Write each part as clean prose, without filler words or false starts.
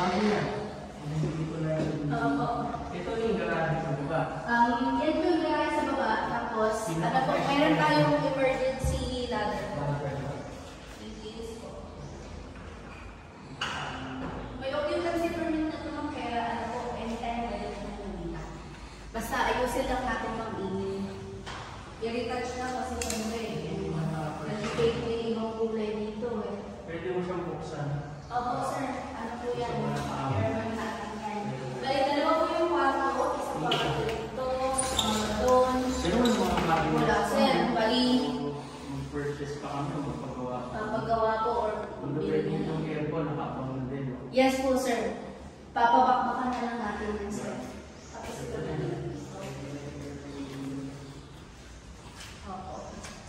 Ano yan? Hindi ko na ito yung garahe sa baba. Yan yung garahe sa baba. Tapos, ano po, meron tayong emergency ladder. May occupancy permit na naman kaya ano po, anytime pwede po kumita. Basta ayusin lang natin mag-ingin. I-retouch na kasi siyempre. Nag-fake na ibang kulay dito eh. Pwede mo siyang buksan. Opo sir, ano po yan? Airman natin yan. Balik dalawa po yung kwarto, isa pa dito, doon. Pero may mga kami. Wala sir, bali. Mag-purchase pa kami, magpagawa. Pagawa po or Pwede yung aircon, nakapang din. yes po sir. Papabakbakan na lang natin yan sir. Tapos ito na lang. Opo.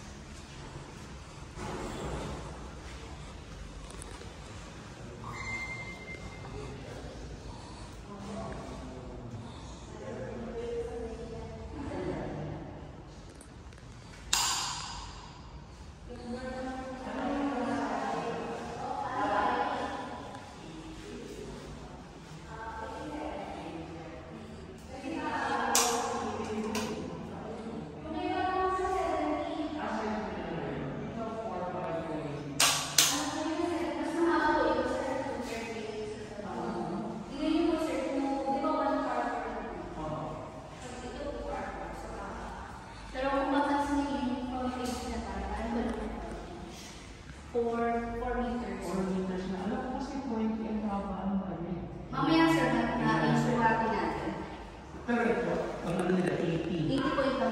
Mamaya sir, na-issue natin natin. Pero ito, ang ano nila, 80. 80 po ito.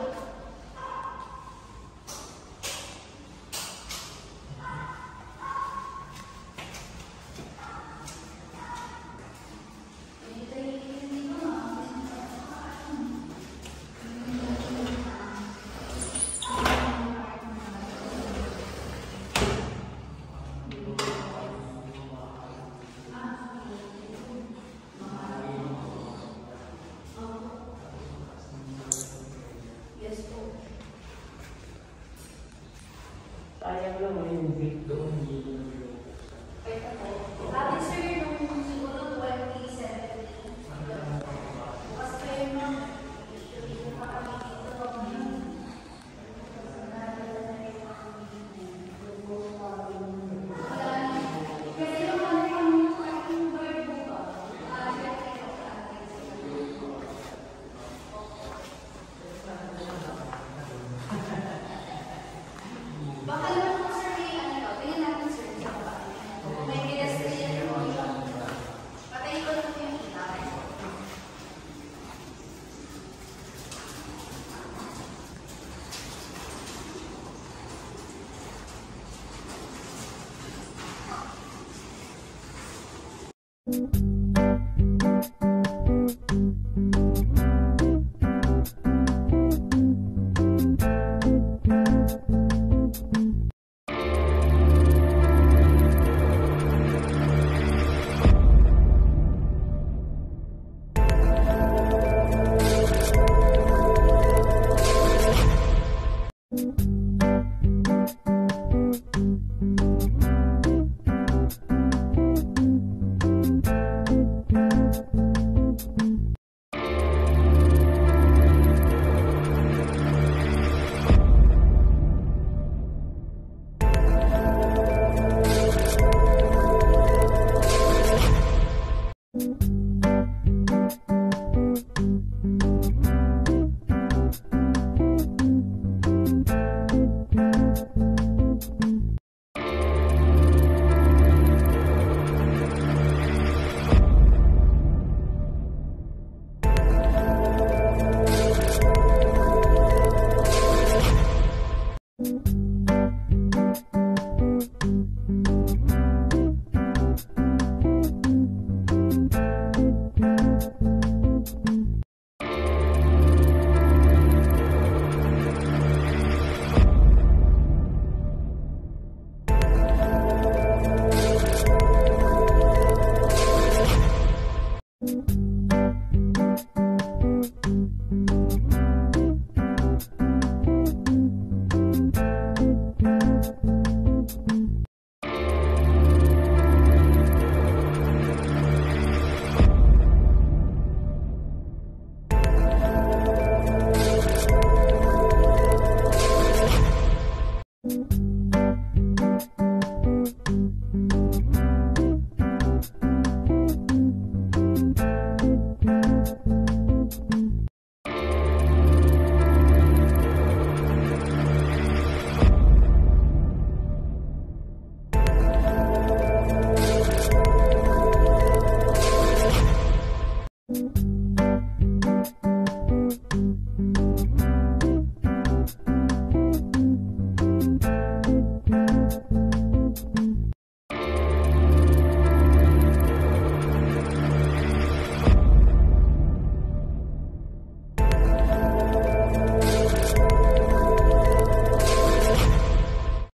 Sayang lang mo yung big doon. Ito po. Atin sir, nung siguro 2017. Bukas pa yun nung yung pakami dito. Kasi yung mga yung bird mo ba? Baka naman po sir, may ano to. Tingnan natin sir. May pedestrian po siya. Patayin ko lang po yung ilaw.